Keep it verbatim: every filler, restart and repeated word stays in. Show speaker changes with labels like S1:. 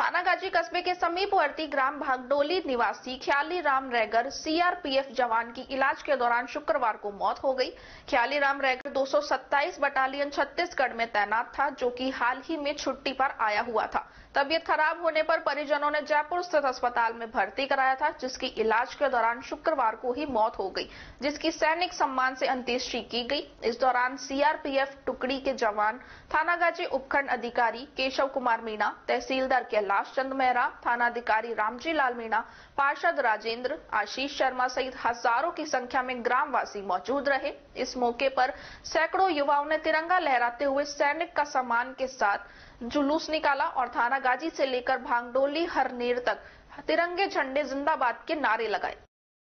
S1: थानागाजी कस्बे के समीपवर्ती ग्राम भागडोली निवासी ख्याली राम रैगर सीआरपीएफ जवान की इलाज के दौरान शुक्रवार को मौत हो गई। ख्याली राम रैगर दो सौ सत्ताईस बटालियन छत्तीसगढ़ में तैनात था, जो कि हाल ही में छुट्टी पर आया हुआ था। तबीयत खराब होने पर परिजनों ने जयपुर स्थित अस्पताल में भर्ती कराया था, जिसकी इलाज के दौरान शुक्रवार को ही मौत हो गई, जिसकी सैनिक सम्मान से अंत्येष्टि की गई। इस दौरान सीआरपीएफ टुकड़ी के जवान थानागाजी उपखंड अधिकारी केशव कुमार मीणा, तहसीलदार कैलाश चंद मेहरा, थानाधिकारी रामजी लाल मीणा, पार्षद राजेंद्र, आशीष शर्मा सहित हजारों की संख्या में ग्रामवासी मौजूद रहे। इस मौके पर सैकड़ों युवाओं ने तिरंगा लहराते हुए सैनिक का सम्मान के साथ जुलूस निकाला और थानागाजी से लेकर भागडोली हरनेर तक तिरंगे झंडे जिंदाबाद के नारे लगाए।